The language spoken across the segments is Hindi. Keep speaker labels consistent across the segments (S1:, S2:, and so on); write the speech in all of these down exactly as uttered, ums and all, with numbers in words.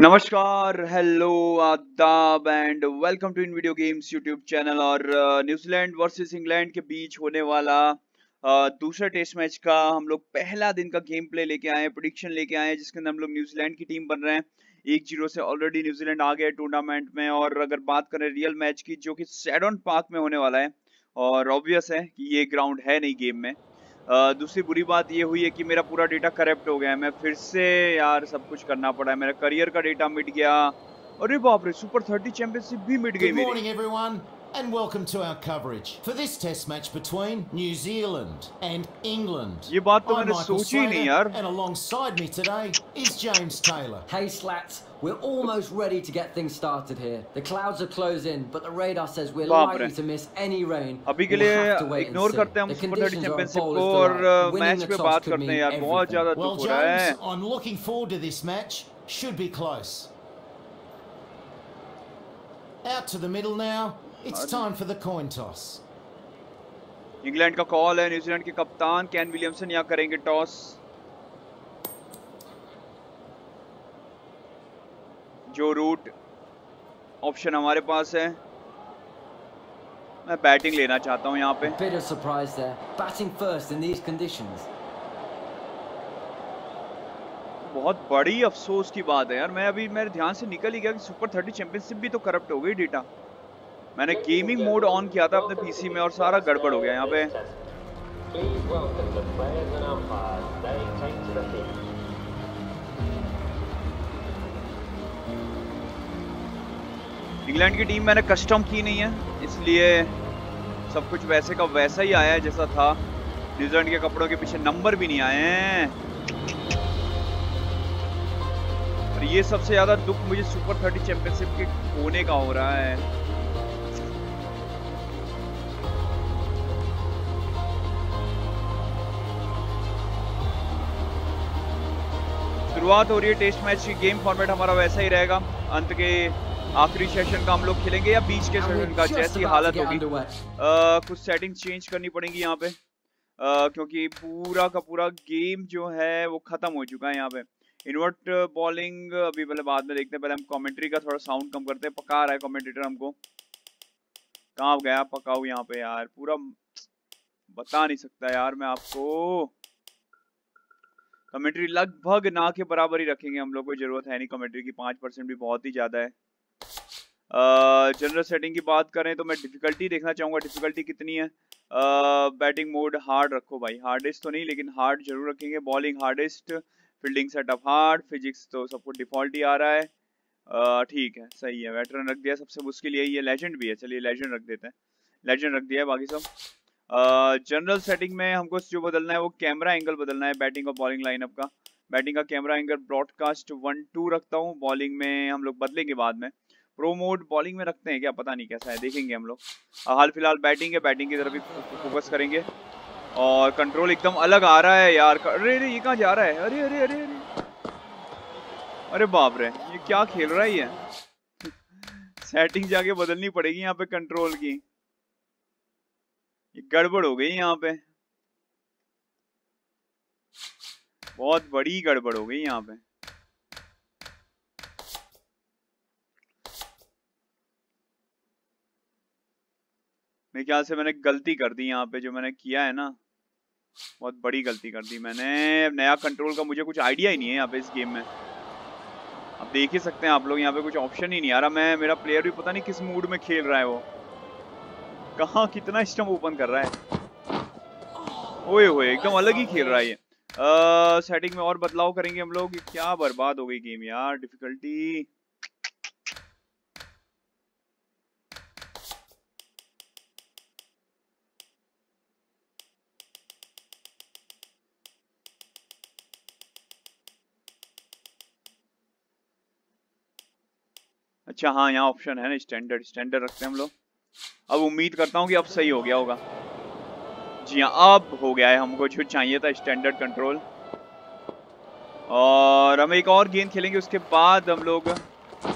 S1: नमस्कार, हेलो, आदाब and welcome to in video games YouTube channel. और न्यूजीलैंड वर्सेस इंग्लैंड के बीच होने वाला uh, दूसरा टेस्ट मैच का हम लोग पहला दिन का गेम प्ले लेके आए हैं, प्रेडिक्शन लेके आए हैं, जिसके अंदर हम लोग न्यूजीलैंड की टीम बन रहे हैं। एक जीरो से ऑलरेडी न्यूजीलैंड आ गया टूर्नामेंट में। और अगर बात करें रियल मैच की, जो कि सैडन पार्क में होने वाला है, और ऑब्वियस है कि ये ग्राउंड है नहीं गेम में। Uh, दूसरी बुरी बात ये हुई है कि मेरा पूरा डेटा करप्ट हो गया है। मैं फिर से यार सब कुछ करना पड़ा है। मेरा करियर का डेटा मिट गया। अरे बाप रे, सुपर थर्टी चैंपियनशिप भी मिट गई मेरी।
S2: Good morning everyone and welcome to our coverage for this test match between New Zealand and England.
S1: ये बात तो
S2: I'm
S1: मैंने
S2: Michael
S1: सोची ही नहीं
S2: Slater,
S1: यार।
S2: and alongside me today is James Taylor.
S3: Hey Slats, we're almost ready to get things started here. The clouds are closing, but the radar says we're likely to miss any rain.
S1: अभी के लिए इग्नोर करते हैं हम सुपर थर्टी चैंपियनशिप को और मैच पे बात करते हैं यार। बहुत ज्यादा दुख हो रहा है।
S2: Well, James, I'm looking forward to this match. Should be close. Out to the middle now. It's time for the coin toss.
S1: England का कॉल है। न्यूजीलैंड के कप्तान कैन विलियमसन यहाँ करेंगे टॉस। जो रूट ऑप्शन हमारे पास है, मैं बैटिंग लेना चाहता हूँ यहाँ पे।
S3: Bit of surprise there. Batting first in these conditions.
S1: बहुत बड़ी अफसोस की बात है यार। मैं अभी मेरे ध्यान से निकल ही गया कि सुपर थर्टी चैंपियनशिप भी तो करप्ट हो गई डेटा। मैंने गेमिंग मोड ऑन किया था अपने पीसी में और सारा गड़बड़ हो गया यहाँ पे। इंग्लैंड की टीम मैंने कस्टम की नहीं है, इसलिए सब कुछ वैसे का वैसा ही आया है जैसा था। न्यूजीलैंड के कपड़ों के पीछे नंबर भी नहीं आए हैं। और ये सबसे ज्यादा दुख मुझे सुपर थर्टी चैंपियनशिप के होने का हो रहा है। शुरुआत हो रही है टेस्ट मैच की। गेम फॉर्मेट हमारा वैसा ही रहेगा। अंत के आखिरी सेशन का हम लोग खेलेंगे या बीच के सेशन का, जैसी हालत होगी। कुछ सेटिंग्स चेंज करनी पड़ेंगी यहाँ पे, आ, क्योंकि पूरा का पूरा गेम जो है वो खत्म हो चुका है यहाँ पे। इन्वर्ट बॉलिंग अभी पहले बाद में देखते हैं। पहले हम कमेंट्री का थोड़ा साउंड कम करते हैं। पका रहा है कमेंटेटर हमको। कहाँ गया पकाऊ यहाँ पे यार, पूरा बता नहीं सकता यार मैं आपको। कमेंट्री लगभग ना के बराबर ही रखेंगे हम लोग, कोई जरूरत है नहीं कमेंट्री की। पाँच परसेंट भी बहुत ही ज्यादा है। जनरल uh, सेटिंग की बात करें तो मैं डिफिकल्टी देखना चाहूंगा। डिफिकल्टी कितनी है? बैटिंग मोड हार्ड रखो भाई। हार्डेस्ट तो नहीं लेकिन हार्ड जरूर रखेंगे। Bowling hardest, fielding setup hard, physics तो सब कुछ डिफॉल्ट ही आ रहा है। uh, ठीक है, सही है। वेटरन रख दिया, सबसे मुश्किल यही है। लेजेंड भी है, चलिए लेजेंड रख देते हैं। लेजेंड रख दिया है, बाकी सब जनरल uh, सेटिंग में हमको जो बदलना है वो कैमरा एंगल बदलना है बैटिंग और बॉलिंग लाइनअप का। बैटिंग का camera angle broadcast one two रखता हूँ। बॉलिंग में हम लोग बदलेंगे बाद में। प्रो मोड बॉलिंग में रखते हैं क्या, पता नहीं कैसा है, देखेंगे हम लोग। हाल फिलहाल बैटिंग है, बैटिंग की तरफ ही फोकस करेंगे। और कंट्रोल एकदम अलग आ रहा है यार। अरे अरे ये कहाँ जा रहा है? अरे अरे अरे अरे अरे बाप रे, ये क्या खेल रहा है ये? सेटिंग जाके बदलनी पड़ेगी यहाँ पे कंट्रोल की। ये गड़बड़ हो गई यहाँ पे, बहुत बड़ी गड़बड़ हो गई यहाँ पे। मेरे ख्याल से मैंने गलती कर दी यहाँ पे। जो मैंने किया है ना, बहुत बड़ी गलती कर दी मैंने। नया कंट्रोल का मुझे कुछ आइडिया ही नहीं है यहाँ पे इस गेम में। आप देख ही सकते हैं आप लोग, यहाँ पे कुछ ऑप्शन ही नहीं आ रहा। मैं मेरा प्लेयर भी पता नहीं किस मूड में खेल रहा है। वो कहाँ कितना स्टंप ओपन कर रहा है। ओए होए, एकदम अलग ही खेल रहा है ये। आ, सेटिंग में और बदलाव करेंगे हम लोग। क्या बर्बाद हो गई गेम यार। डिफिकल्टी अच्छा, हाँ यहाँ ऑप्शन है ना स्टैंडर्ड। स्टैंडर्ड रखते हैं हम लोग। अब उम्मीद करता हूँ कि अब सही हो गया होगा। जी हाँ, अब हो गया है हमको जो चाहिए था, स्टैंडर्ड कंट्रोल। और हम एक और गेम खेलेंगे, उसके बाद हम लोग आ,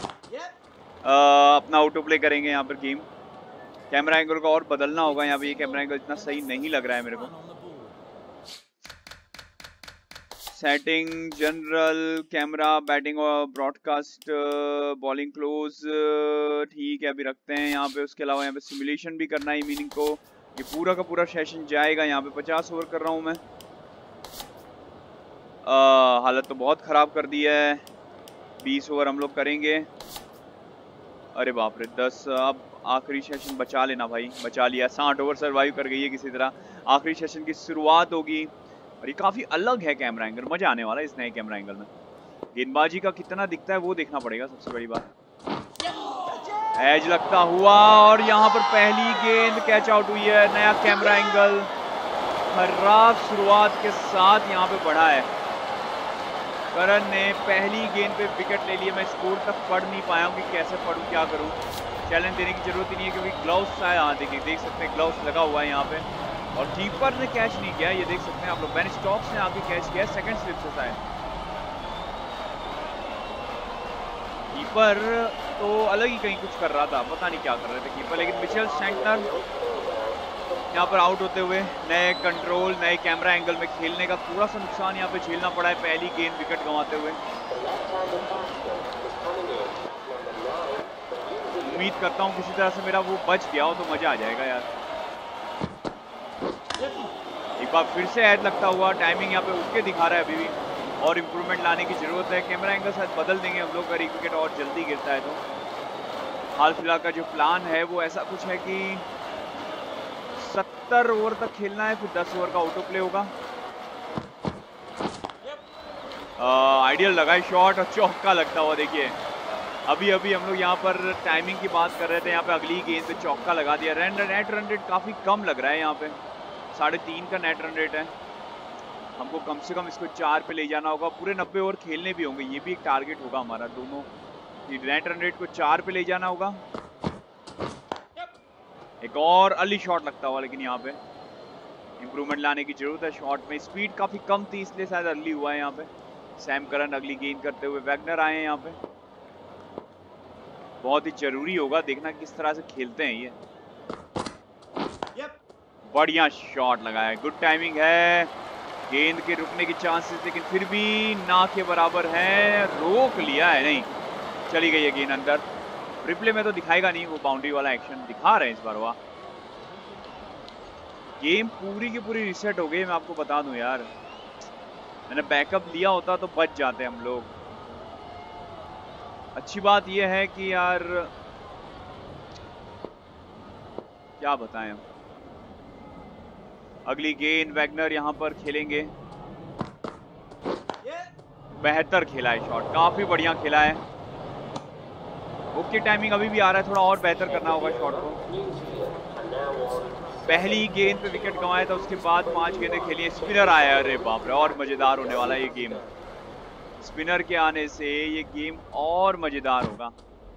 S1: अपना ऑटो प्ले करेंगे यहाँ पर गेम। कैमरा एंगल को और बदलना होगा यहाँ पे। ये कैमरा एंगल इतना सही नहीं लग रहा है मेरे को। सेटिंग, जनरल, कैमरा, बैटिंग और ब्रॉडकास्ट, बॉलिंग क्लोज, ठीक है अभी रखते हैं यहाँ पे। उसके अलावा यहाँ पे सिमुलेशन भी करना है मीनिंग को। ये पूरा का पूरा सेशन जाएगा यहाँ पे। पचास ओवर कर रहा हूँ मैं। आ, हालत तो बहुत खराब कर दी है। बीस ओवर हम लोग करेंगे। अरे बाप रे, दस। अब आखिरी सेशन बचा लेना भाई, बचा लिया। साठ ओवर सरवाइव कर गई है किसी तरह। आखिरी सेशन की शुरुआत होगी और ये काफी अलग है कैमरा एंगल, मजा आने वाला है इस नए कैमरा एंगल में। गेंदबाजी का कितना दिखता है वो देखना पड़ेगा सबसे बड़ी बात। एज लगता हुआ और यहाँ पर पहली गेंद कैच आउट हुई है। नया कैमरा एंगल खराब शुरुआत के साथ यहाँ पे बढ़ा है। करण ने पहली गेंद पे विकेट ले लिया। मैं स्कोर तक पढ़ नहीं पाया हूँ कि कैसे पढ़ूँ, क्या करूँ। चैलेंज देने की जरूरत ही नहीं है क्योंकि ग्लव्स आए। हाँ देखिए, देख सकते हैं ग्लव्स लगा हुआ है यहाँ पे। और कीपर ने कैच नहीं किया, ये देख सकते हैं आप लोग। बेन स्टोक्स ने आगे कैच किया, सेकंड स्लिप से शायद। कीपर तो अलग ही कहीं कुछ कर रहा था, पता नहीं क्या कर रहे थे कीपर। लेकिन मिचेल सेंटनर यहाँ पर आउट होते हुए। नए कंट्रोल, नए कैमरा एंगल में खेलने का थोड़ा सा नुकसान यहाँ पे झेलना पड़ा है पहली गेंद विकेट गंवाते हुए। उम्मीद करता हूँ किसी तरह से मेरा वो बच गया हो तो मजा आ जाएगा यार। एक बार फिर से ऐड लगता हुआ। टाइमिंग यहाँ पे उसके दिखा रहा है अभी भी, और इम्प्रूवमेंट लाने की जरूरत है। कैमरा एंगल शायद बदल देंगे हम लोग अगर एक विकेट और जल्दी गिरता है तो। हाल फिलहाल का जो प्लान है वो ऐसा कुछ है कि सत्तर ओवर तक खेलना है, फिर दस ओवर का ऑटो प्ले होगा। आइडियल लगा है शॉट और चौका लगता हुआ। देखिए अभी अभी हम लोग यहाँ पर टाइमिंग की बात कर रहे थे, यहाँ पे अगली गेंद पे चौका लगा दिया। रन नेट रन रेट काफी कम लग रहा है यहाँ पे, साढ़े तीन का नेट रन रेट है। हमको कम से कम इसको चार पे ले जाना होगा। पूरे नब्बे ओवर खेलने भी होंगे, ये भी एक टारगेट होगा हमारा दोनों। नेट रन रेट को चार पे ले जाना होगा। एक और अर्ली शॉट लगता हुआ, लेकिन यहाँ पे इंप्रूवमेंट लाने की जरूरत है। शॉट में स्पीड काफी कम थी इसलिए शायद अर्ली हुआ है यहाँ पे। सैम करन अगली गेंद करते हुए। वैगनर आए हैं यहाँ पे। बहुत ही जरूरी होगा देखना किस तरह से खेलते हैं ये। बढ़िया शॉट लगाया, गुड टाइमिंग है। गेंद के रुकने की चांसेस लेकिन फिर भी ना के बराबर है। रोक लिया है, नहीं चली गई है गेंद अंदर। रिप्ले में तो दिखाएगा नहीं, वो बाउंड्री वाला एक्शन दिखा रहे हैं इस बार। वाह, गेम पूरी की पूरी रिसेट हो गई। मैं आपको बता दूं यार, मैंने बैकअप लिया होता तो बच जाते हम लोग। अच्छी बात यह है कि यार क्या बताएं हम। अगली गेंद वैगनर यहाँ पर खेलेंगे। बेहतर खेला है शॉट, काफी बढ़िया खेला है। ओके टाइमिंग अभी भी आ रहा है, थोड़ा और बेहतर करना होगा शॉट को। पहली गेंद पे विकेट गंवाया था, उसके बाद पांच गेंदें खेली। स्पिनर आया, अरे बाप रे, और मजेदार होने वाला है ये गेम। स्पिनर के आने से ये गेम और मजेदार होगा।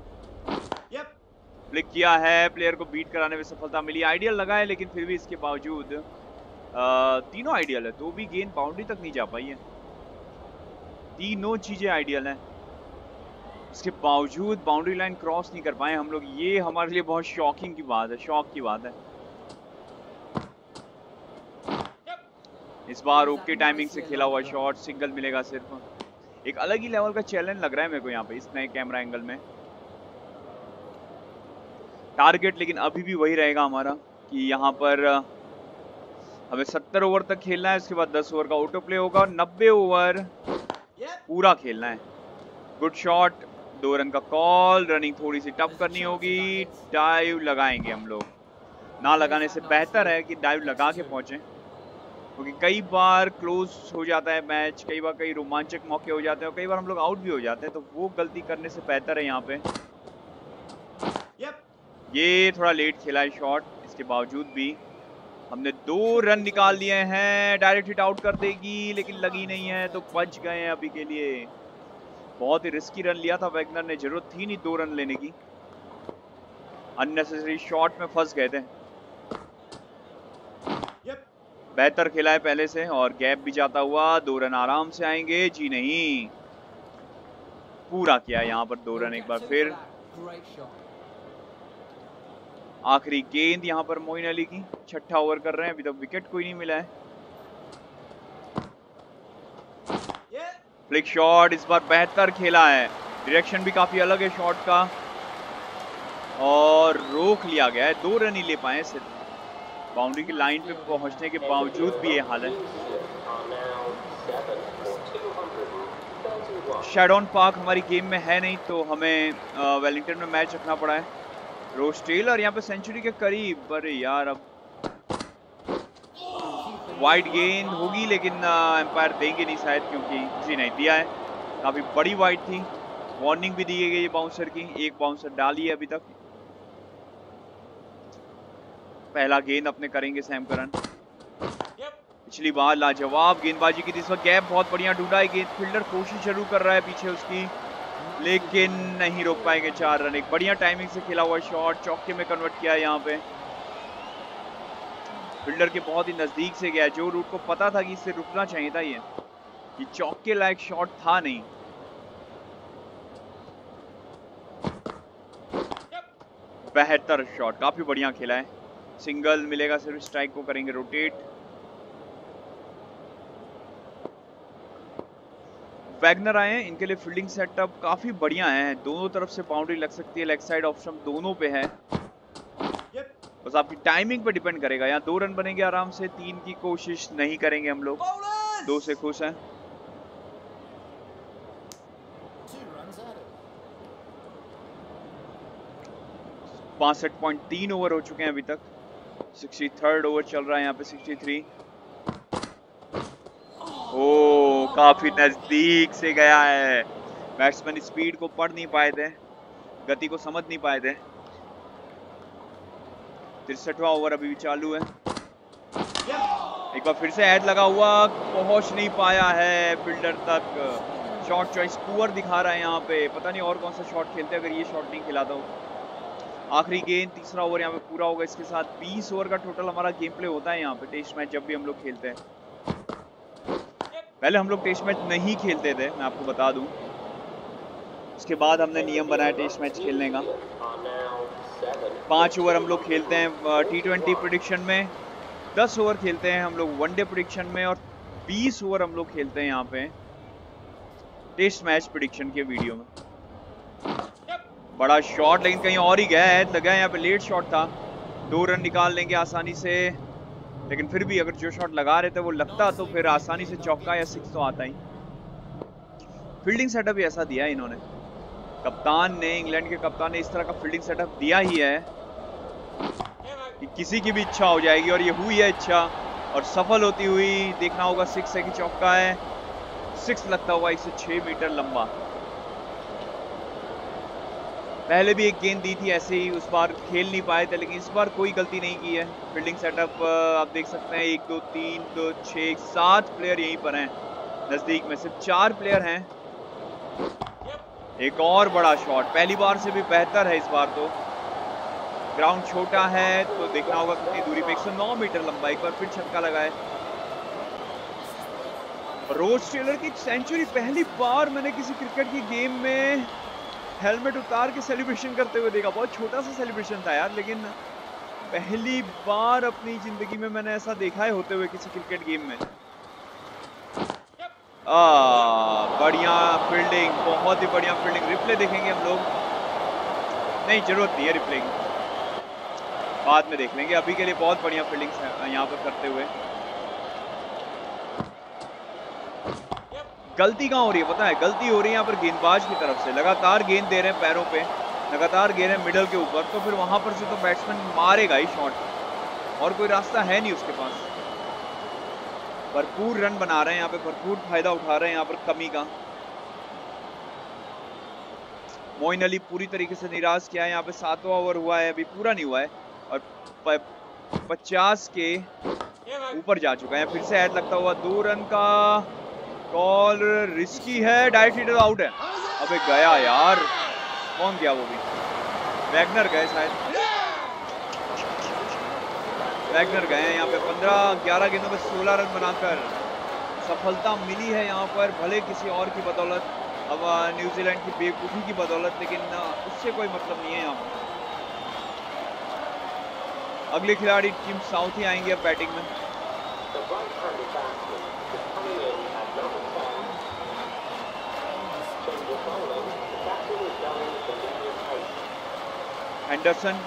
S1: फ्लिक किया है, प्लेयर को बीट कराने में सफलता मिली। आइडियल लगा है लेकिन फिर भी इसके बावजूद आ, तीनों आइडियल है तो भी गेंद बाउंड्री तक नहीं जा पाई है। तीनों चीजें आइडियल हैं, इसके बावजूद बाउंड्री लाइन क्रॉस नहीं कर पाए हम लोग। ये हमारे लिए बहुत शॉकिंग की बात है, शॉक की बात है। इस बार ओके टाइमिंग से खेला हुआ शॉट, सिंगल मिलेगा सिर्फ। एक अलग ही लेवल का चैलेंज लग रहा है मेरे को यहाँ पे इस नए कैमरा एंगल में। टारगेट लेकिन अभी भी वही रहेगा हमारा कि यहाँ पर हमें सत्तर ओवर तक खेलना है। उसके बाद दस ओवर का ऑटो प्ले होगा और नब्बे ओवर पूरा खेलना है। गुड शॉट, दो रन का कॉल। रनिंग थोड़ी सी टफ करनी होगी। डाइव लगाएंगे हम लोग। ना लगाने से बेहतर है कि डाइव लगा के पहुंचे, क्योंकि कई बार क्लोज हो जाता है मैच, कई बार कई रोमांचक मौके हो जाते हैं और कई बार हम लोग आउट भी हो जाते हैं। तो वो गलती करने से बेहतर है यहाँ पे। ये थोड़ा लेट खेला है शॉट, इसके बावजूद भी हमने दो रन निकाल लिए हैं। डायरेक्ट हिट आउट कर देगी लेकिन लगी नहीं है तो बच गए हैं अभी के लिए। बहुत ही रिस्की रन लिया था वैगनर ने, जरूरत थी नहीं दो रन लेने की। अननेसेसरी शॉट में फंस गए थे। बेहतर खेला है पहले से और गैप भी जाता हुआ। दो रन आराम से आएंगे। जी नहीं, पूरा किया यहाँ पर दो रन एक बार फिर। आखिरी गेंद यहाँ पर मोइन अली की। छठा ओवर कर रहे हैं, अभी तक विकेट कोई नहीं मिला है। फ्लिक शॉट इस बार बेहतर खेला है, डायरेक्शन भी काफी अलग है शॉट का और रोक लिया गया है, दो रन ही ले पाए सिर्फ। बाउंड्री की लाइन पे पहुंचने के बावजूद भी ये हाल है। शैडॉन पार्क हमारी गेम में है नहीं तो हमें वेलिंगटन में मैच रखना पड़ा है। रोस्टेल और यहाँ पे सेंचुरी के करीब, अरे यार अब वाइड गेंद होगी लेकिन एम्पायर देंगे नहीं शायद, क्योंकि जी नहीं दिया है, काफी बड़ी वाइड थी। वार्निंग भी दी गई है बाउंसर की, एक बाउंसर डाली है अभी तक। पहला गेंद अपने करेंगे सैम करन। पिछली बार लाजवाब गेंदबाजी की थी, इस वक्त गैप बहुत बढ़िया ढूंढा है, गेंद फील्डर कोशिश जरूर कर रहा है पीछे उसकी, लेकिन नहीं रोक पाएंगे चार रन। एक बढ़िया टाइमिंग से खेला हुआ शॉट चौके में कन्वर्ट किया है यहाँ पे, फील्डर के बहुत ही नजदीक से गया, जो रूट को पता था कि इससे रुकना चाहिए था, ये ये चौके लायक शॉट था नहीं। बेहतर शॉट, काफी बढ़िया खेला है, सिंगल मिलेगा सिर्फ, स्ट्राइक को करेंगे रोटेट। वैगनर आए हैं, इनके लिए फील्डिंग सेटअप काफी बढ़िया है, दोनों तरफ से बाउंड्री लग सकती है, लेग साइड ऑप्शन दोनों पे है, बस आपकी टाइमिंग पे डिपेंड करेगा। यहाँ दो रन बनेंगे आराम से, तीन की कोशिश नहीं करेंगे हम लोग, दो से खुश हैं। बासठ पॉइंट तीन ओवर हो चुके हैं अभी तक, सिक्सटी थर्ड ओवर चल रहा है यहाँ पे, सिक्सटी थ्री। ओ काफी नजदीक से गया है, बैट्समैन स्पीड को पढ़ नहीं पाए थे, गति को समझ नहीं पाए थे। तिरसठवां ओवर अभी भी चालू है, एक बार फिर से ऐड लगा हुआ, पहुंच नहीं पाया है फील्डर तक। शॉट चॉइस पुअर दिखा रहा है यहाँ पे, पता नहीं और कौन सा शॉट खेलते अगर ये शॉट नहीं खिलाता हो। आखिरी गेंद, तीसरा ओवर यहाँ पे पूरा होगा, इसके साथ बीस ओवर का टोटल हमारा गेम प्ले होता है यहाँ पे टेस्ट मैच जब भी हम लोग खेलते हैं। पहले हम लोग टेस्ट मैच नहीं खेलते थे, मैं आपको बता दूं, उसके बाद हमने नियम बनाया टेस्ट मैच खेलने का। पाँच ओवर हम लोग खेलते हैं टी ट्वेंटी प्रेडिक्शन में, दस ओवर खेलते हैं हम लोग वनडे प्रेडिक्शन में, और बीस ओवर हम लोग खेलते हैं यहाँ पे टेस्ट मैच प्रेडिक्शन के वीडियो में। बड़ा शॉट लेकिन कहीं और ही गया है, लगा है यहाँ पे, लेट शॉट था, दो रन निकाल लेंगे आसानी से, लेकिन फिर भी अगर जो शॉट लगा रहे थे वो लगता तो फिर आसानी से चौका या सिक्स तो आता ही। फील्डिंग सेटअप भी ऐसा दिया है इन्होंने, कप्तान ने, इंग्लैंड के कप्तान ने इस तरह का फील्डिंग सेटअप दिया ही है कि किसी की भी इच्छा हो जाएगी, और ये हुई है इच्छा और सफल होती हुई। देखना होगा सिक्स है कि चौका है, सिक्स लगता हुआ एक सौ छह मीटर लंबा। पहले भी एक गेंद दी थी ऐसे ही, उस बार खेल नहीं पाए थे, लेकिन इस बार कोई गलती नहीं की है। फील्डिंग सेटअप आप देख सकते हैं, एक दो तीन दो छः सात प्लेयर यहीं पर हैं, नजदीक में सिर्फ चार प्लेयर हैं। एक और बड़ा शॉट, पहली बार से भी बेहतर है इस बार तो, ग्राउंड छोटा है तो देखना होगा कितनी दूरी पे, एक सौ नौ मीटर लंबा, एक बार फिर छक्का लगा है। रोज टेलर की सेंचुरी पहली बार मैंने किसी क्रिकेट की गेम में हेलमेट उतार के सेलिब्रेशन करते हुए देखा, बहुत छोटा सा सेलिब्रेशन था यार, लेकिन पहली बार अपनी जिंदगी में मैंने ऐसा देखा है होते हुए किसी क्रिकेट गेम में। आ, बढ़िया फील्डिंग, बहुत ही बढ़िया फील्डिंग, रिप्ले देखेंगे हम लोग, नहीं जरूरत नहीं है रिप्ले की, बाद में देख लेंगे, अभी के लिए बहुत बढ़िया फील्डिंग यहाँ पर करते हुए। गलती कहाँ हो रही है पता है, गलती हो रही है यहाँ पर गेंदबाज की तरफ से, लगातार गेंद दे रहे हैं पैरों पे, लगातार गेंद है मिडल के ऊपर, तो फिर वहां पर से तो बैट्समैन मारेगा ही शॉट, और कोई रास्ता है नहीं उसके पास। भरपूर रन बना रहे हैं यहाँ पे, भरपूर फायदा उठा रहे हैं यहाँ पर कमी का। मोइन अली पूरी तरीके से निराश किया है यहाँ पे, सातवां ओवर हुआ है, अभी पूरा नहीं हुआ है, और पचास के ऊपर जा चुका है। फिर से ऐड लगता हुआ, दो रन का कॉल रिस्की है, डायरेक्ट हिटर आउट है। अबे गया यार, कौन गया वो भी, वैगनर गए शायद, वैगनर गए हैं यहाँ पे। पंद्रह ग्यारह गेंदों में सोलह रन बनाकर सफलता मिली है यहाँ पर, भले किसी और की बदौलत, अब न्यूजीलैंड की बेवकूफ़ी की बदौलत, लेकिन उससे कोई मतलब नहीं है यहाँ पर। अगले खिलाड़ी टीम साउथ ही आएंगे अब बैटिंग में। एंडरसन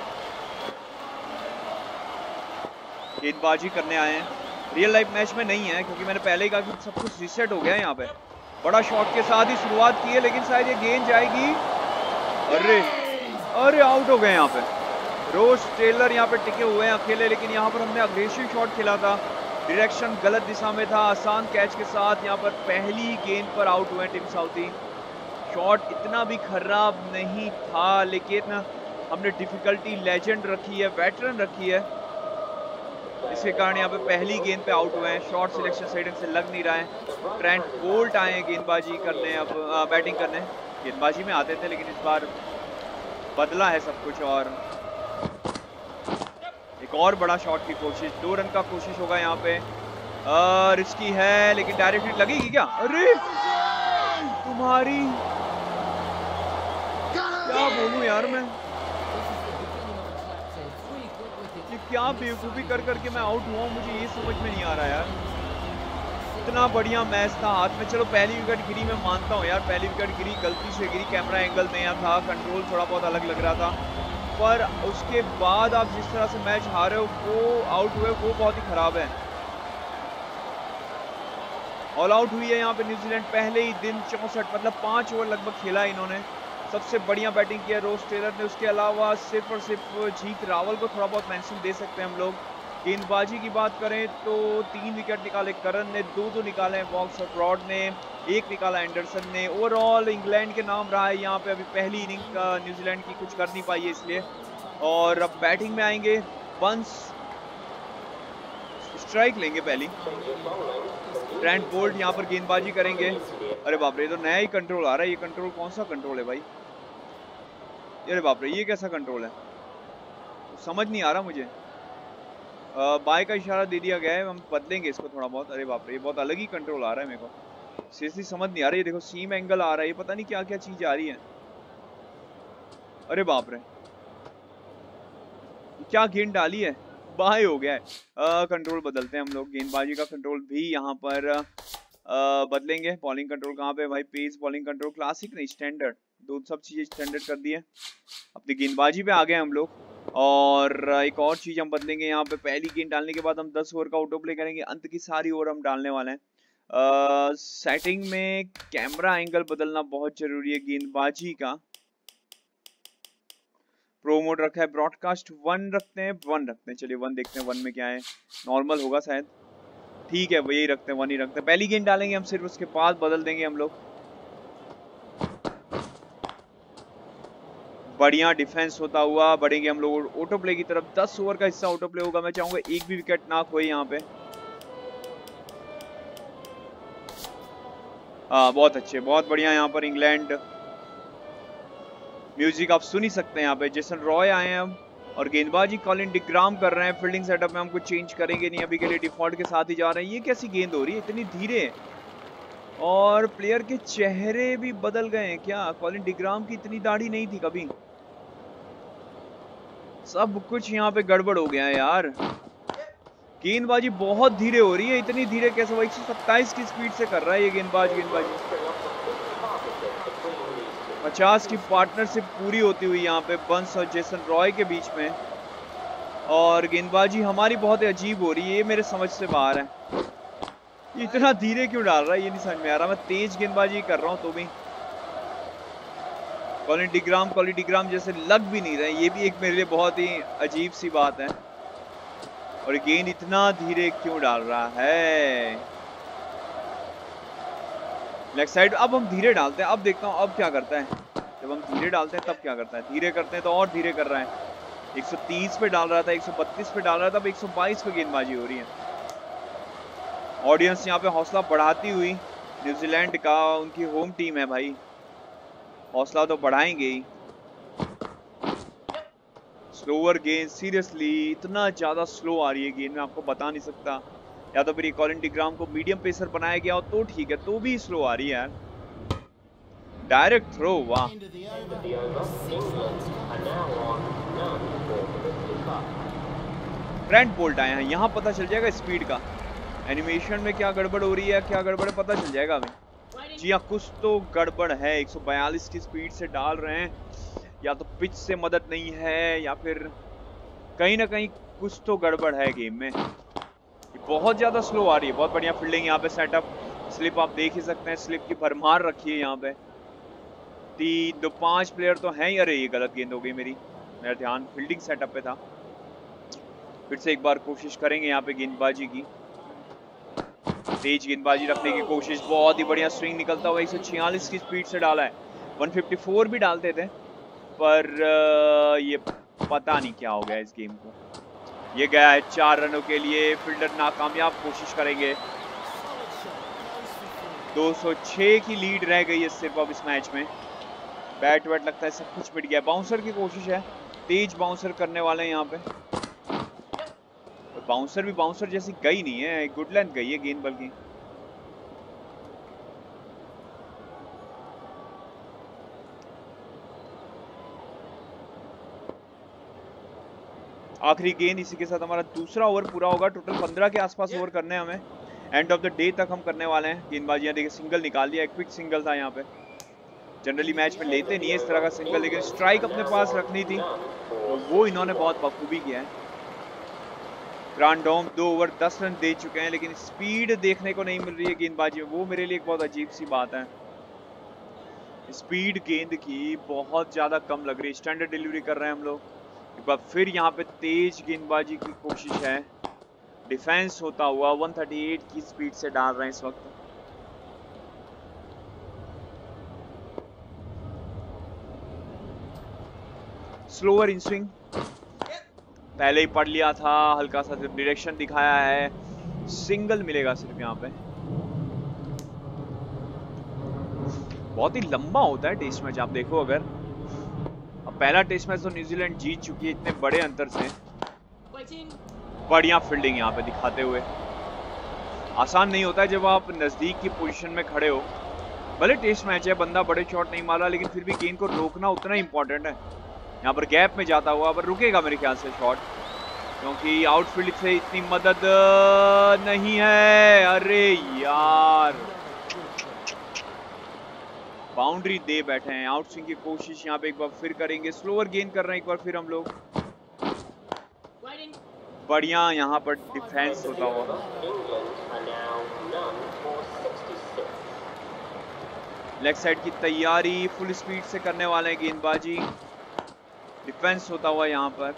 S1: गेंदबाजी करने आए हैं, रियल लाइफ मैच में नहीं है क्योंकि मैंने पहले ही कहा कि सब कुछ रीसेट हो गया है यहाँ पे। बड़ा शॉट के साथ ही शुरुआत की है लेकिन शायद ये गेंद जाएगी, अरे अरे आउट हो गए यहाँ पे। रोज टेलर यहाँ पे टिके हुए हैं अकेले, लेकिन यहाँ पर हमने अग्रेसिव शॉट खेला था, डायरेक्शन गलत दिशा में था, आसान कैच के साथ यहाँ पर पहली गेंद पर आउट हुए टीम साउथी। शॉट इतना भी खराब नहीं था लेकिन हमने डिफिकल्टी लेजेंड रखी है, वेटरन रखी है, इसके कारण यहाँ पे पहली गेंद पे आउट हुए हैं। शॉट सिलेक्शन सही ढंग से लग नहीं रहा है। ट्रेंट बोल्ट आए हैं गेंदबाजी करने, अब आ, बैटिंग करने। गेंदबाजी में आते थे लेकिन इस बार बदला है सब कुछ। और एक और बड़ा शॉट की कोशिश, दो रन का कोशिश होगा यहाँ पे, आ, रिस्की है लेकिन डायरेक्ट हिट लगेगी क्या? अरे तुम्हारी क्या बोलूं यार मैं, क्या बेवकूफ़ी कर करके मैं आउट हुआ, मुझे ये समझ में नहीं आ रहा यार। इतना बढ़िया मैच था हाथ में। चलो पहली विकेट गिरी मैं मानता हूँ यार, पहली विकेट गिरी गलती से गिरी, कैमरा एंगल नया था, कंट्रोल थोड़ा बहुत अलग लग रहा था, पर उसके बाद आप जिस तरह से मैच हारे हो, वो आउट हुए, वो बहुत ही खराब है। ऑल आउट हुई है यहाँ पे न्यूजीलैंड पहले ही दिन, चौसठ मतलब पाँच ओवर लगभग खेला इन्होंने। सबसे बढ़िया बैटिंग किया रोज टेलर ने, उसके अलावा सिर्फ और सिर्फ जीत रावल को थोड़ा बहुत मेंशन दे सकते हैं हम लोग। गेंदबाजी की बात करें तो तीन विकेट निकाले करन ने, दो दो निकाले वॉक्स और ब्रॉड ने, एक निकाला एंडरसन ने। ओवरऑल इंग्लैंड के नाम रहा है यहाँ पे। अभी पहली इनिंग न्यूजीलैंड की कुछ कर नहीं पाई है इसलिए। और अब बैटिंग में आएंगे, वंस स्ट्राइक लेंगे पहली। ट्रेंट बोल्ट यहाँ पर गेंदबाजी करेंगे। अरे बाप रे, ये तो नया ही कंट्रोल आ रहा है। ये कंट्रोल कौन सा कंट्रोल है भाई? अरे बाप रे, ये कैसा कंट्रोल है, समझ नहीं आ रहा मुझे। बाय का इशारा दे दिया गया है, हम बदलेंगे इसको थोड़ा बहुत। अरे बाप रे, ये बहुत अलग ही कंट्रोल आ रहा है मेरे को, सीरियसली समझ नहीं आ रहा है। ये देखो सीम एंगल आ रहा है, ये पता नहीं क्या क्या चीज आ रही है। अरे बाप रे, क्या गेंद डाली है, बाय हो गया है। आ, कंट्रोल बदलते हैं हम लोग, गेंदबाजी का कंट्रोल भी यहाँ पर आ, बदलेंगे। बॉलिंग कंट्रोल कहाँ पे भाई? पेस बॉलिंग कंट्रोल, क्लासिक नहीं स्टैंडर्ड, दो सब चीजें स्टैंडर्ड कर दी है। अपनी गेंदबाजी पे आ गए हम लोग। और एक और चीज हम बदलेंगे यहाँ पे, पहली गेंद डालने के बाद हम दस ओवर का ऑटो प्ले करेंगे, अंत की सारी ओवर हम डालने वाले हैं। सेटिंग में कैमरा एंगल बदलना बहुत जरूरी है गेंदबाजी का। प्रो मोड रखा है, ब्रॉडकास्ट वन रखते हैं, वन रखते हैं, चलिए वन देखते हैं वन में क्या है। नॉर्मल होगा शायद, ठीक है वही रखते हैं, वन ही रखते हैं। पहली गेंद डालेंगे हम सिर्फ, उसके बाद बदल देंगे हम लोग। बढ़िया डिफेंस होता हुआ बढ़ेंगे हम लोग ऑटो प्ले की तरफ। दस ओवर का हिस्सा ऑटो प्ले होगा, मैं चाहूंगा एक भी विकेट ना खोए यहाँ पे। हाँ बहुत अच्छे, बहुत बढ़िया। यहाँ पर इंग्लैंड म्यूजिक आप सुन ही सकते हैं। यहाँ पे जेसन रॉय आए हैं हम, और गेंदबाजी कॉलिन डिग्राम कर रहे हैं। फील्डिंग सेटअप में हम कुछ चेंज करेंगे नहीं, अभी के लिए डिफॉल्ट के साथ ही जा रहे हैं। ये कैसी गेंद हो रही है इतनी धीरे, और प्लेयर के चेहरे भी बदल गए हैं क्या? कॉलिन डिग्राम की इतनी दाढ़ी नहीं थी कभी, सब कुछ यहाँ पे गड़बड़ हो गया है यार। गेंदबाजी बहुत धीरे हो रही है, इतनी धीरे कैसे? वो एक सौ सत्ताईस की स्पीड से कर रहा है ये गेंदबाज। गेंदबाजी पचास की पार्टनरशिप पूरी होती हुई यहाँ पे बंस और जेसन रॉय के बीच में, और गेंदबाजी हमारी बहुत अजीब हो रही है, ये मेरे समझ से बाहर है। ये इतना धीरे क्यों डाल रहा है ये नहीं समझ में आ रहा। मैं तेज गेंदबाजी कर रहा हूँ तो भी कॉलिन डिग्राम कॉलिन डिग्राम जैसे लग भी नहीं रहे, ये भी एक मेरे लिए बहुत ही अजीब सी बात है। और गेंद इतना धीरे क्यों डाल रहा है? लेग साइड अब हम धीरे डालते हैं, अब देखता हूँ अब क्या करता है। जब हम धीरे डालते हैं तब क्या करता है, धीरे करते हैं तो और धीरे कर रहा है। एक सौ तीस पे डाल रहा था, एक सौ बत्तीस पे डाल रहा था, अब एक सौ बाईस पे गेंदबाजी हो रही है। ऑडियंस यहाँ पे हौसला बढ़ाती हुई, न्यूजीलैंड का, उनकी होम टीम है भाई, हौसला तो बढ़ाएंगे ही। स्लोअर गेंद, सीरियसली इतना ज्यादा स्लो आ रही है गेंद, मैं आपको बता नहीं सकता। या तो फिर कॉलिन डिग्राम को मीडियम पेसर बनाया गया हो तो ठीक है, तो भी स्लो आ रही है यार। डायरेक्ट थ्रो, वाह। ट्रेंट बोल्ट आए हैं, यहाँ पता चल जाएगा स्पीड का, एनिमेशन में क्या गड़बड़ हो रही है, क्या गड़बड़ है पता चल जाएगा हमें। जी हाँ, कुछ तो गड़बड़ है। एक सौ बयालीस की स्पीड से डाल रहे हैं या तो पिच से मदद नहीं है या फिर कहीं ना कहीं कुछ तो गड़बड़ है गेम में। बहुत ज्यादा स्लो आ रही है। बहुत बढ़िया फील्डिंग यहाँ पे सेटअप। स्लिप आप देख ही सकते हैं, स्लिप की भरमार रखी है यहाँ पे। तीन दो पांच प्लेयर तो हैं ही। अरे ये गलत गेंद हो गई मेरी, मेरा ध्यान फील्डिंग सेटअप पे था। फिर से एक बार कोशिश करेंगे यहाँ पे गेंदबाजी की, तेज गेंदबाजी रखने की कोशिश। बहुत ही बढ़िया स्विंग निकलता हुआ एक सौ छियालीस की स्पीड से डाला है। एक सौ चौवन भी डालते थे पर ये पता नहीं क्या हो गया इस गेम को। ये गया है चार रनों के लिए। फील्डर नाकामयाब, कोशिश करेंगे। दो सौ छह की लीड रह गई है सिर्फ अब इस मैच में। बैट वैट लगता है सब कुछ मिट गया। बाउंसर की कोशिश है, तेज बाउंसर करने वाले हैं यहाँ पे। बाउंसर भी बाउंसर जैसी गई नहीं है, गुड लेंथ गई है गेंद। बल्कि आखिरी गेंद। इसी के साथ हमारा दूसरा ओवर पूरा होगा। टोटल पंद्रह के आसपास ओवर करने हैं हमें। एंड ऑफ द डे तक हम करने वाले हैं। गेंदबाजियां देखिए, सिंगल निकाल दिया, एक क्विक सिंगल था यहाँ पे। जनरली मैच में लेते नहीं है इस तरह का सिंगल, लेकिन स्ट्राइक अपने पास रखनी थी तो वो इन्होंने बहुत बखूबी किया है। ग्रांडोम दो ओवर दस रन दे चुके हैं, लेकिन स्पीड देखने को नहीं मिल रही है गेंदबाजी में। वो मेरे लिए एक बहुत अजीब सी बात है। स्पीड गेंद की बहुत ज्यादा कम लग रही है। स्टैंडर्ड डिलीवरी कर रहे हैं हम लोग। एक बार फिर यहाँ पे तेज गेंदबाजी की कोशिश है। डिफेंस होता हुआ एक सौ अड़तीस की स्पीड से डाल रहे हैं इस वक्त। स्लोअर इन स्विंग, पहले ही पढ़ लिया था, हल्का सा सिर्फ डायरेक्शन दिखाया है। सिंगल मिलेगा सिर्फ यहाँ पे। बहुत ही लंबा होता है टेस्ट मैच, आप देखो अगर। अब पहला टेस्ट मैच तो न्यूजीलैंड जीत चुकी है इतने बड़े अंतर से। बढ़िया फील्डिंग यहाँ पे दिखाते हुए। आसान नहीं होता है जब आप नजदीक की पोजीशन में खड़े हो। भले टेस्ट मैच है, बंदा बड़े शॉट नहीं मारा, लेकिन फिर भी गेंद को रोकना उतना इंपॉर्टेंट है। यहाँ पर गैप में जाता हुआ पर रुकेगा मेरे ख्याल से शॉट, क्योंकि आउटफील्ड से इतनी मदद नहीं है। अरे यार, बाउंड्री दे बैठे हैं। आउट स्विंग की कोशिश यहाँ पे एक बार फिर करेंगे। स्लोअर गेंद कर रहे हैं एक बार फिर हम लोग। बढ़िया यहाँ पर डिफेंस होता हुआ। लेग साइड की तैयारी फुल स्पीड से करने वाले हैं गेंदबाजी। डिफेंस होता हुआ यहाँ पर।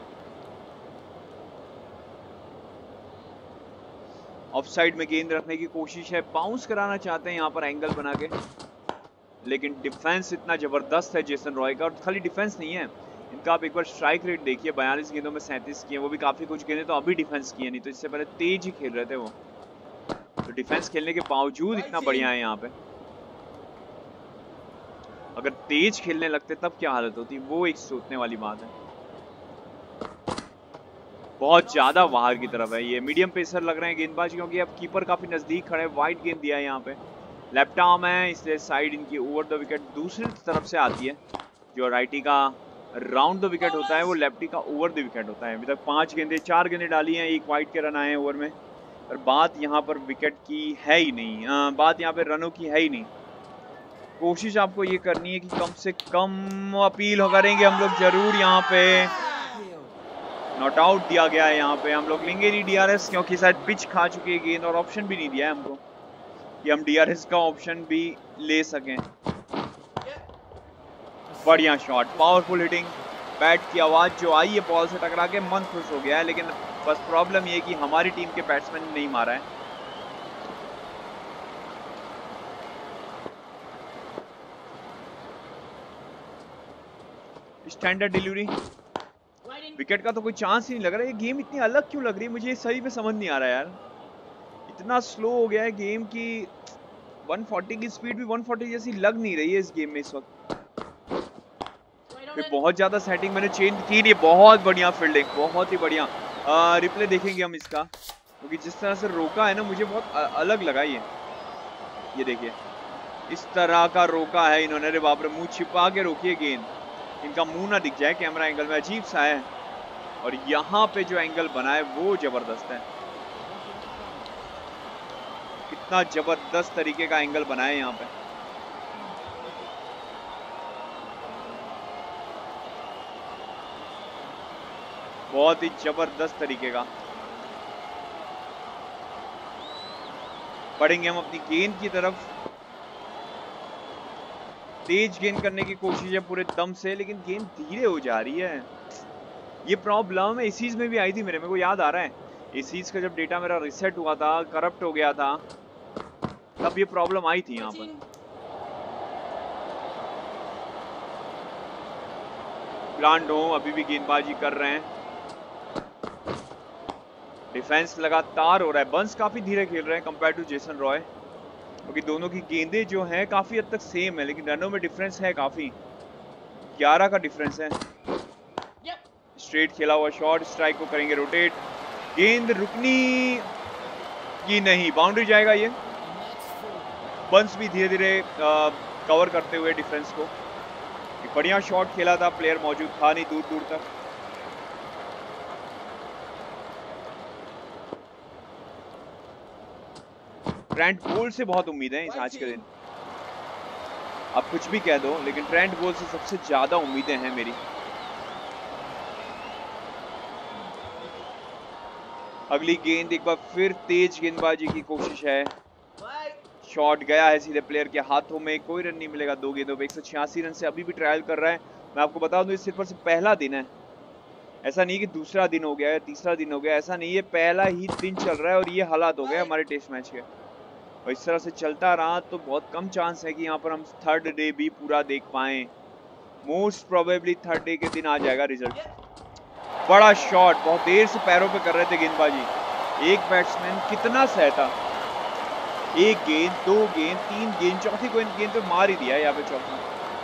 S1: ऑफ साइड में गेंद रखने की कोशिश है। बाउंस कराना चाहते हैं यहाँ पर एंगल बना के, लेकिन डिफेंस इतना जबरदस्त है जेसन रॉय का। और खाली डिफेंस नहीं है इनका, आप एक बार स्ट्राइक रेट देखिए। बयालीस गेंदों में सैंतीस किए, वो भी काफी कुछ गेंदें तो अभी डिफेंस किए, नहीं तो इससे पहले तेज ही खेल रहे थे वो। तो डिफेंस खेलने के बावजूद इतना बढ़िया है यहाँ पे। अगर तेज खेलने लगते तब क्या हालत होती, वो एक सोचने वाली बात है। बहुत ज्यादा बाहर की तरफ है ये। मीडियम पेसर लग रहे हैं गेंदबाज, क्योंकि अब कीपर काफी नजदीक खड़े। वाइड गेंद दिया है यहाँ पे। लेफ्ट आर्म है, इसलिए साइड इनकी ओवर द विकेट दूसरी तरफ से आती है। जो राइटी का राउंड द विकेट होता है, वो लेफ्टी का ओवर द विकेट होता है। अभी तक पांच गेंदे चार गेंदे डाली हैं, एक वाइड के रन आए हैं ओवर में। पर बात यहाँ पर विकेट की है ही नहीं, आ, बात यहाँ पे रनों की है ही नहीं। कोशिश आपको ये करनी है कि कम से कम अपील करेंगे हम लोग जरूर। यहाँ पे नॉट आउट दिया गया है। यहाँ पे हम लोग लेंगे नहीं डीआरएस, क्योंकि शायद पिच खा चुकी है गेंद और ऑप्शन भी नहीं दिया है हमको कि हम डीआरएस का ऑप्शन भी ले सकें। बढ़िया शॉट, पावरफुल हिटिंग। बैट की आवाज जो आई है बॉल से टकरा के, मन खुश हो गया है। लेकिन बस प्रॉब्लम ये है कि हमारी टीम के बैट्समैन नहीं मारा है। स्टैंडर्ड डिलीवरी, विकेट का तो कोई चांस ही नहीं लग रहा है। ये गेम इतनी अलग क्यों लग रही है मुझे, सही में समझ नहीं आ रहा यार। इतना स्लो हो गया है गेम की। एक सौ चालीस की स्पीड भी एक सौ चालीस जैसी लग नहीं रही है इस गेम में इस वक्त। फिर बहुत ज्यादा सेटिंग मैंने चेंज की नहीं। बहुत बढ़िया फील्डिंग, बहुत ही बढ़िया। रिप्ले देखेंगे हम इसका, क्योंकि जिस तरह से रोका है ना, मुझे बहुत अलग लगा ये। ये देखिए, इस तरह का रोका है इन्होंने। अरे बाप रे, मुंह छिपा के रोकी है गेंद। इनका मुंह ना दिख जाए कैमरा एंगल में, अजीब सा है। और यहाँ पे जो एंगल बना है वो जबरदस्त है। कितना जबरदस्त तरीके का एंगल बना है यहाँ पे। बहुत ही जबरदस्त तरीके का। बढ़ेंगे हम अपनी गेंद की तरफ। तेज गेंद करने की कोशिश है पूरे दम से, लेकिन गेंद धीरे हो जा रही है। ये प्रॉब्लम एसीज में भी आई थी मेरे, मेरे को याद आ रहा है। एसीज का जब डेटा मेरा रिसेट हुआ था, करप्ट हो गया था, तब ये प्रॉब्लम आई थी यहाँ पर। ब्रांडो अभी भी गेंदबाजी कर रहे हैं। डिफेंस लगातार हो रहा है। बंस काफी धीरे खेल रहे हैं कंपेयर टू जेसन रॉय, क्योंकि दोनों की गेंदें जो हैं काफी हद तक सेम है, लेकिन रनों में डिफरेंस है काफी। ग्यारह का डिफरेंस है। स्ट्रेट खेला हुआ शॉट, स्ट्राइक को करेंगे रोटेट। गेंद रुकनी की नहीं, बाउंड्री जाएगा ये। बंस भी धीरे धीरे कवर करते हुए डिफेंस को। एक बढ़िया शॉट खेला था, प्लेयर मौजूद था नहीं दूर दूर तक। ट्रेंट बोल्ट से बहुत उम्मीद है इस आज के दिन। आप कुछ भी कह दो, लेकिन ट्रेंट बोल्ट से सबसे ज्यादा उम्मीदें हैं मेरी। अगली गेंद एक बार फिर तेज गेंदबाजी की कोशिश है। शॉट गया है सीधे प्लेयर के हाथों में, कोई रन नहीं मिलेगा। दो गेंदों पे एक सौ छियासी रन से अभी भी ट्रायल कर रहा है। मैं आपको बता दूं, इस सिर्फ और सिर्फ पहला दिन है। ऐसा नहीं कि दूसरा दिन हो गया है, तीसरा दिन हो गया, ऐसा नहीं है, पहला ही दिन चल रहा है और ये हालात हो गए हमारे टेस्ट मैच के। और इस तरह से चलता रहा तो बहुत कम चांस है कि यहाँ पर हम थर्ड डे भी पूरा देख पाएं। मोस्ट प्रोबेबली थर्ड डे के दिन आ जाएगा रिजल्ट। बड़ा शॉट, बहुत देर से पैरों पे कर रहे थे गेंदबाजी। एक बैट्समैन कितना सहता। एक गेंद, दो गेंद, तीन गेंद, चौथी को गेंद पे मार ही दिया है यहाँ पे चौथा।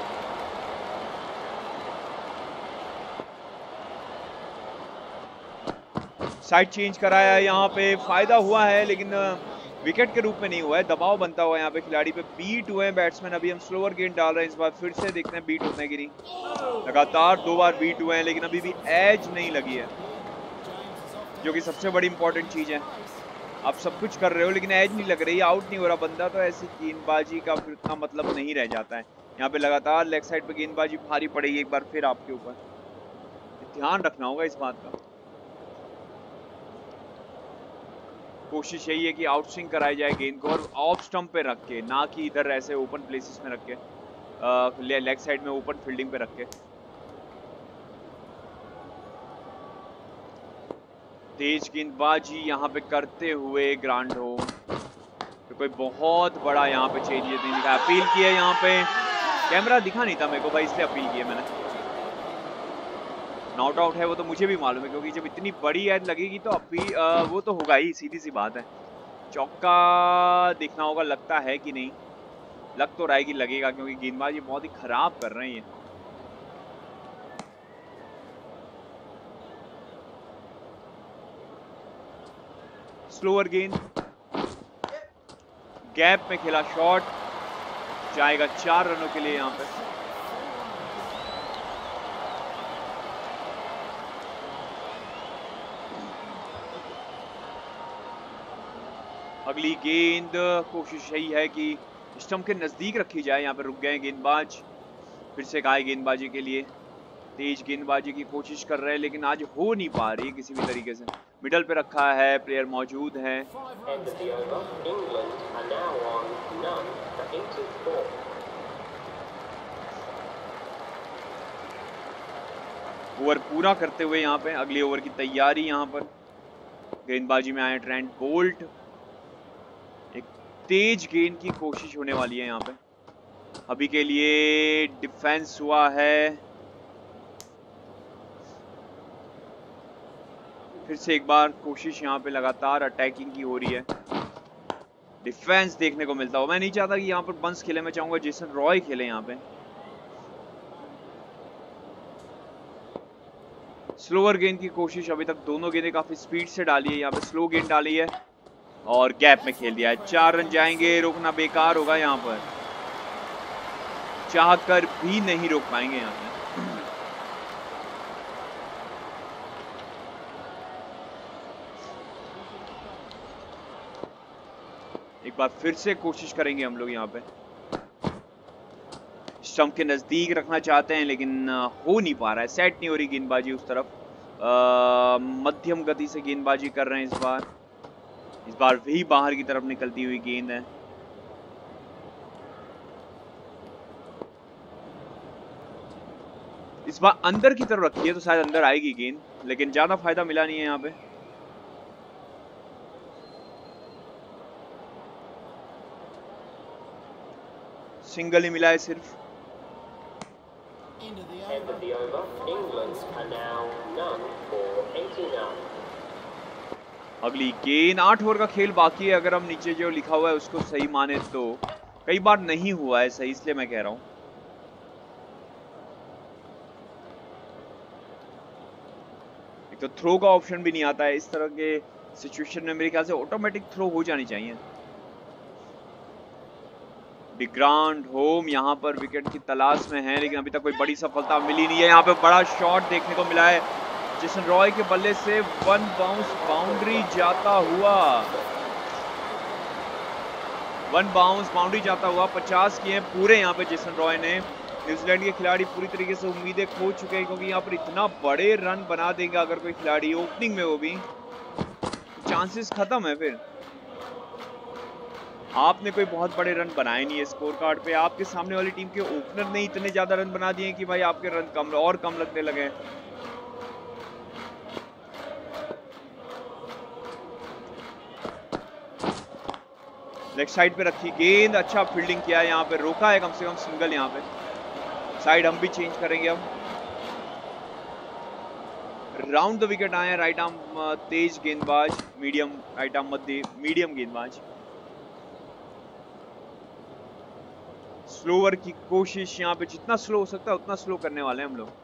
S1: साइड चेंज कराया है यहाँ पे, फायदा हुआ है लेकिन विकेट के रूप में नहीं हुआ है। दबाव बनता हुआ यहाँ पे खिलाड़ी पे बीट हुए हैं बैट्समैन। अभी हम स्लोअर गेंद डाल रहे हैं, इस बार फिर से देखते हैं बीट होते हैं कि नहीं। लगातार दो बार बीट हुए हैं, लेकिन अभी भी एज नहीं लगी है, जो कि सबसे बड़ी इंपॉर्टेंट चीज है। आप सब कुछ कर रहे हो लेकिन एज नहीं लग रही, आउट नहीं हो रहा बंदा, तो ऐसी गेंदबाजी का फिर उतना मतलब नहीं रह जाता है। यहाँ पे लगातार लेग साइड पे गेंदबाजी भारी पड़ेगी एक बार फिर आपके ऊपर, ध्यान रखना होगा इस बात का। कोशिश यही है कि आउट स्विंग कराई जाए गेंद को, और ऑफ स्टंप पे रख के, ना कि इधर ऐसे ओपन प्लेसेस में रख के, लेग साइड में ओपन फील्डिंग पे रख के। तेज गेंदबाजी यहाँ पे करते हुए ग्रांडो, तो कोई बहुत बड़ा यहाँ पे चेंज नहीं दिखा। अपील की है यहाँ पे, कैमरा दिखा नहीं था मेरे को भाई, इसलिए अपील की है मैंने। नॉट आउट है वो तो मुझे भी मालूम है, क्योंकि जब इतनी बड़ी एज लगेगी तो अपील वो तो होगा ही, सीधी सी बात है। चौका देखना होगा, लगता है कि नहीं, लग तो रहा है कि लगेगा, क्योंकि गेंदबाजी बहुत ही खराब कर रहे हैं ये। स्लोअर गेंद, गैप में खेला शॉट, जाएगा चार रनों के लिए यहाँ पे। अगली गेंद, कोशिश यही है कि स्टंप के नजदीक रखी जाए। यहाँ पे रुक गए गेंदबाज, फिर से गाय गेंदबाजी के लिए। तेज गेंदबाजी की कोशिश कर रहे हैं लेकिन आज हो नहीं पा रही किसी भी तरीके से। मिडल पे रखा है, प्लेयर मौजूद है। ओवर पूरा करते हुए यहाँ पे अगले ओवर की तैयारी। यहाँ पर गेंदबाजी में आए ट्रेंट बोल्ट, एक तेज गेंद की कोशिश होने वाली है यहाँ पे। अभी के लिए डिफेंस हुआ है। फिर से एक बार कोशिश यहाँ पे लगातार अटैकिंग की हो रही है। डिफेंस देखने को मिलता हो। मैं नहीं चाहता कि यहाँ पर बंस खेले, मैं चाहूंगा जेसन रॉय खेले यहाँ पे। स्लोअर गेंद की कोशिश, अभी तक दोनों गेंदें काफी स्पीड से डाली है, यहाँ पे स्लो गेंद डाली है और गैप में खेल दिया है। चार रन जाएंगे, रोकना बेकार होगा यहाँ पर, चाह कर भी नहीं रोक पाएंगे यहाँ पे। एक बार फिर से कोशिश करेंगे हम लोग यहाँ पे। स्टंप के नजदीक रखना चाहते हैं लेकिन हो नहीं पा रहा है, सेट नहीं हो रही गेंदबाजी उस तरफ। मध्यम गति से गेंदबाजी कर रहे हैं इस बार। इस बार भी बाहर की तरफ निकलती हुई गेंद है। इस बार अंदर की तरफ रखी है तो शायद अंदर आएगी गेंद, लेकिन ज्यादा फायदा मिला नहीं है यहाँ पे। सिंगल ही मिला है सिर्फ।
S4: End of the over. England are now none for eighty-nine.
S1: अगली गेंद, आठ ओवर का खेल बाकी है। अगर हम नीचे जो लिखा हुआ है उसको सही माने तो कई बार नहीं हुआ है सही, इसलिए मैं कह रहा हूं। एक तो थ्रो का ऑप्शन भी नहीं आता है इस तरह के सिचुएशन में। मेरे ख्याल से ऑटोमेटिक थ्रो हो जानी चाहिए। डिग्रांड होम यहाँ पर विकेट की तलाश में है, लेकिन अभी तक कोई बड़ी सफलता मिली नहीं है। यहाँ पे बड़ा शॉट देखने को मिला है जेसन रॉय के बल्ले से। वन बाउंस बाउंड्री जाता हुआ, वन बाउंस बाउंड्री जाता हुआ। पचास किए पूरे यहाँ पे जेसन रॉय ने। न्यूजीलैंड के खिलाड़ी पूरी तरीके से उम्मीदें खो चुके हैं, क्योंकि यहाँ पर इतना बड़े रन बना देगा अगर कोई खिलाड़ी ओपनिंग में, वो भी चांसेस खत्म है। फिर आपने कोई बहुत बड़े रन बनाए नहीं है स्कोर कार्ड पे। आपके सामने वाली टीम के ओपनर ने इतने ज्यादा रन बना दिए कि भाई आपके रन कम और कम लगने लगे। लेफ्ट साइड पे रखी गेंद, अच्छा फील्डिंग किया यहाँ पे, रोका है कम से कम सिंगल। यहाँ पे साइड हम भी चेंज करेंगे अब। राउंड द विकेट आए राइट आर्म तेज गेंदबाज, मीडियम राइट आर्म मध्य मीडियम गेंदबाज। स्लोवर की कोशिश यहाँ पे, जितना स्लो हो सकता है उतना स्लो करने वाले हैं हम लोग,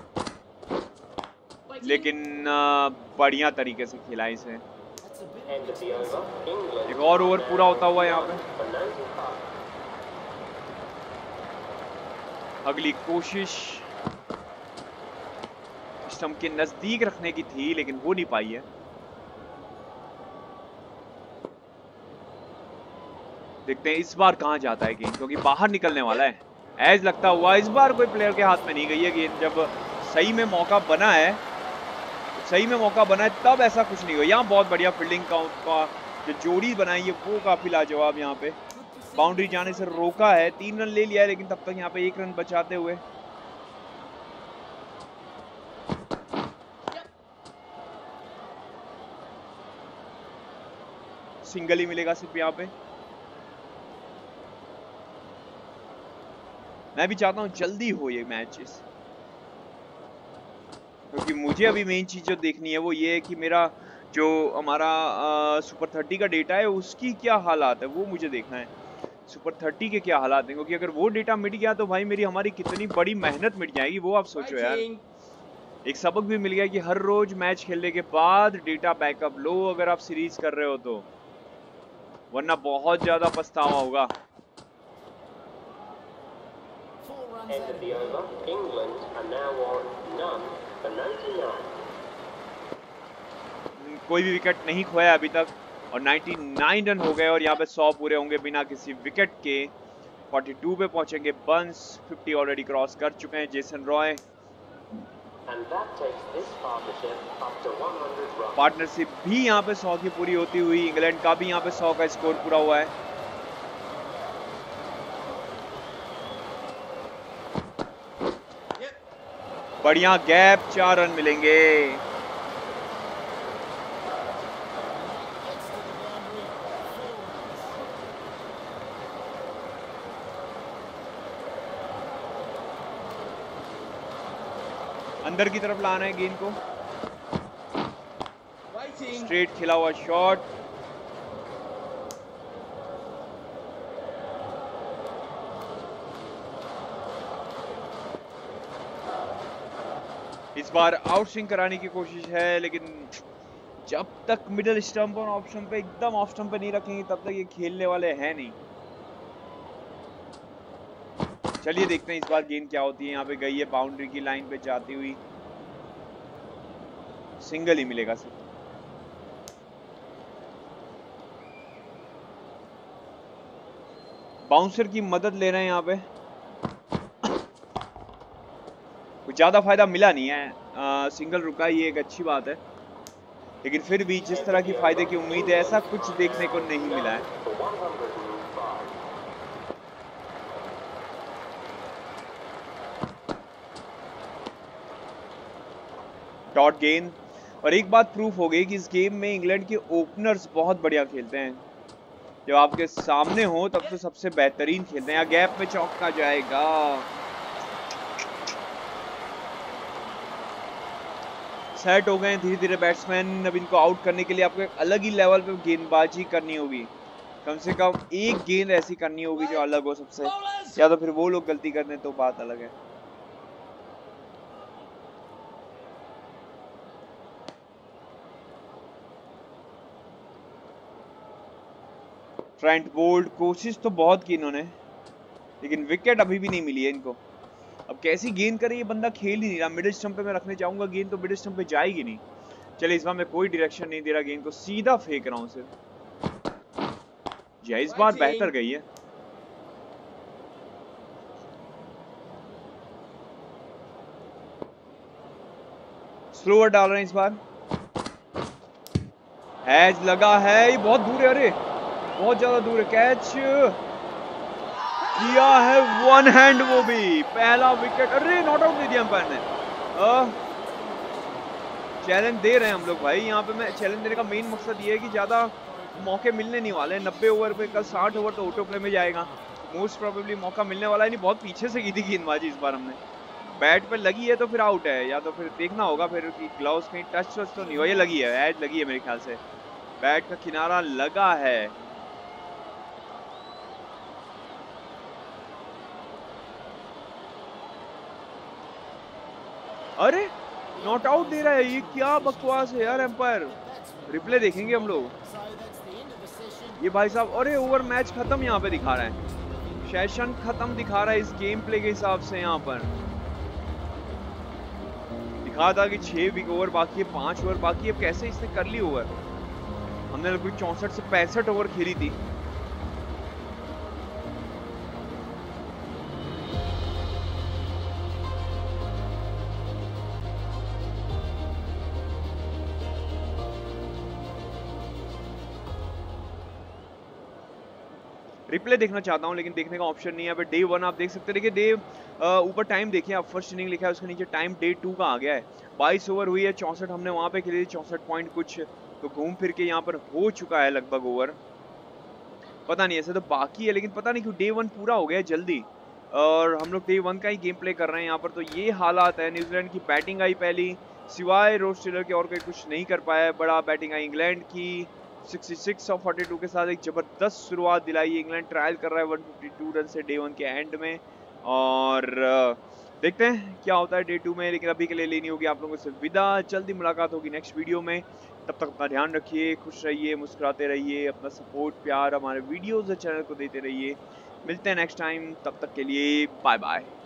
S1: लेकिन बढ़िया तरीके से खेला इसे। एक और ओवर पूरा होता हुआ यहाँ पे। अगली कोशिश स्टंप के नजदीक रखने की थी, लेकिन हो नहीं पाई है। देखते हैं इस बार कहां जाता है गेंद, क्योंकि बाहर निकलने वाला है एज लगता हुआ। इस बार कोई प्लेयर के हाथ में नहीं गई है गेंद। जब सही में मौका बना है, सही में मौका बना है तब ऐसा कुछ नहीं हुआ। यहाँ बहुत बढ़िया फील्डिंग का, का जो जोड़ी बनाई है वो काफी लाजवाब। यहाँ पे बाउंड्री जाने से रोका है, तीन रन ले लिया है, लेकिन तब तक यहाँ पे एक रन बचाते हुए सिंगल ही मिलेगा सिर्फ यहाँ पे। मैं भी चाहता हूँ जल्दी हो ये मैच, क्योंकि मुझे अभी मेन चीज जो देखनी है वो ये है कि मेरा जो हमारा आ, सुपर थर्टी का डेटा है उसकी क्या हालात है, वो मुझे देखना है। सुपर थर्टी के क्या हालात हैं, क्योंकि अगर वो डेटा मिट गया तो भाई मेरी हमारी कितनी बड़ी मेहनत मिट जाएगी, वो आप सोचो यार। एक सबक भी मिल गया कि हर रोज मैच खेलने के बाद डेटा बैकअप लो अगर आप सीरीज कर रहे हो तो, वरना बहुत ज्यादा पछतावा होगा।
S4: End of the over. England are now on none for ninety-nine.
S1: कोई भी विकेट नहीं खोया अभी तक और निन्यानवे रन हो गए, और यहाँ पे सौ पूरे होंगे बिना किसी विकेट के। बयालीस पे पहुंचेंगे बंस, पचास ऑलरेडी क्रॉस कर चुके हैं Jason Roy.
S4: And that takes this partnership up to one hundred runs.
S1: Partnership भी यहाँ पे सौ की पूरी होती हुई, इंग्लैंड का भी यहाँ पे सौ का स्कोर पूरा हुआ है। बढ़िया गैप, चार रन मिलेंगे। अंदर की तरफ लाना है गेंद को, स्ट्रेट खिला हुआ शॉट। इस बार आउट स्विंग कराने की कोशिश है, लेकिन जब तक मिडिल स्टंप और ऑप्शन पे एकदम ऑफ स्टंप पे नहीं रखेंगे तब तक ये खेलने वाले हैं नहीं। चलिए देखते हैं इस बार गेंद क्या होती है। यहाँ पे गई है बाउंड्री की लाइन पे जाती हुई, सिंगल ही मिलेगा सिर्फ। बाउंसर की मदद ले रहे हैं यहाँ पे। कुछ ज़्यादा फायदा मिला नहीं है, आ, सिंगल रुका, ये एक अच्छी बात है, लेकिन फिर भी जिस तरह की फायदे की उम्मीद है ऐसा कुछ देखने को नहीं मिला है। डॉट गेंद, और एक बात प्रूफ हो गई कि इस गेम में इंग्लैंड के ओपनर्स बहुत बढ़िया खेलते हैं। जब आपके सामने हो तब तो सबसे बेहतरीन खेलते हैं। गैप में चौका जाएगा, सेट हो गए धीरे धीरे बैट्समैन। अब इनको आउट करने के लिए आपको एक अलग ही लेवल पे गेंदबाजी करनी होगी, कम से कम एक गेंद ऐसी करनी होगी जो अलग हो सबसे, या तो फिर वो लोग गलती कर दें तो बात अलग है। ट्रेंट बोल्ट, कोशिश तो बहुत की इन्होंने, लेकिन विकेट अभी भी नहीं मिली है इनको। अब कैसी गेंद करे ये बंदा खेल ही नहीं रहा। मिडिल स्टंप पे मैं रखने चाहूंगा गेंद तो मिडिल स्टंप पे जाएगी नहीं। चले, इस बार मैं कोई डायरेक्शन नहीं दे रहा, गेंद को सीधा फेंक रहा हूँ सिर्फ। जी इस बार बेहतर गई है। स्लोअर डाल रहे हैं इस बार। हैज लगा है, ये बहुत दूर है, अरे बहुत ज्यादा दूर है। कैच किया है, वन हैंड, वो भी पहला विकेट। अरे नॉट आउट दे दिया अंपायर ने। चैलेंज दे रहे हैं हम लोग भाई, यहाँ पे मैं चैलेंज देने का मेन मकसद ये है कि ज्यादा मौके मिलने नहीं वाले। नब्बे ओवर पे कल साठ ओवर तो ऑटो प्ले में जाएगा, मोस्ट प्रोबेबली मौका मिलने वाला है नहीं। बहुत पीछे से की थी गेंदबाजी इस बार हमने, बैट पे लगी है तो फिर आउट है, या तो फिर देखना होगा फिर कि ग्लव्स कहीं टच वच तो नहीं हो। ये लगी है, एज लगी है मेरे ख्याल से, बैट का किनारा लगा है। अरे नॉट आउट दे रहा है, ये क्या बकवास है यार एम्पायर। रिप्ले देखेंगे हम लोग। ये भाई साहब, अरे ओवर मैच खत्म यहाँ पे दिखा रहा है, सेशन खत्म दिखा रहा है इस गेम प्ले के हिसाब से। यहाँ पर दिखा था कि छह ओवर बाकी है, पांच ओवर बाकी है। कैसे इसने कर ली ओवर, हमने लगभग चौसठ से पैंसठ ओवर खेली थी। रिप्ले देखना चाहता हूं लेकिन देखने का ऑप्शन नहीं है। अब डे वन आप देख सकते हैं, देखिए डे ऊपर टाइम देखिए आप, फर्स्ट इनिंग लिखा है उसके नीचे टाइम डे टू का आ गया है। बाईस ओवर हुई है, चौसठ हमने वहां पे खेली थी, चौसठ पॉइंट कुछ, तो घूम फिर के यहाँ पर हो चुका है लगभग ओवर। पता नहीं, ऐसे तो बाकी है लेकिन पता नहीं क्यों डे वन पूरा हो गया जल्दी, और हम लोग डे वन का ही गेम प्ले कर रहे हैं यहाँ पर। तो ये हालात है। न्यूजीलैंड की बैटिंग आई पहली, सिवाय रोज टेलर के और कोई कुछ नहीं कर पाया। बड़ा बैटिंग आई इंग्लैंड की, छियासठ और बयालीस के साथ एक जबरदस्त शुरुआत दिलाई। इंग्लैंड ट्रायल कर रहा है एक सौ बावन रन से डे वन के एंड में, और देखते हैं क्या होता है डे टू में। लेकिन अभी के लिए लेनी होगी आप लोगों से विदा, जल्दी मुलाकात होगी नेक्स्ट वीडियो में। तब तक अपना ध्यान रखिए, खुश रहिए, मुस्कुराते रहिए, अपना सपोर्ट प्यार हमारे वीडियोस और चैनल को देते रहिए। मिलते हैं नेक्स्ट टाइम, तब तक के लिए बाय बाय।